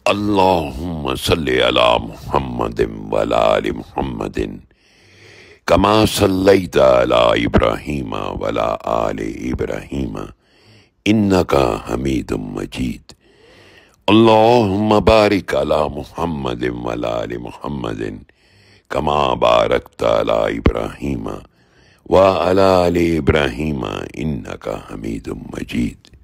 अल्लाहुम्मा सल्लि अला मुहम्मदिन व अला आलि मुहम्मदिन कमा सल्लैता अला इब्राहीम व अला आलि इब्राहीम इन्नका हमीदुम मजीद। अल्लाहुम्मा बारिक अला मुहम्मदिन व अला आलि मुहम्मदिन कमा बारकता अला इब्राहीम व अला आलि इब्राहीम इन्नका हमीदुम मजीद।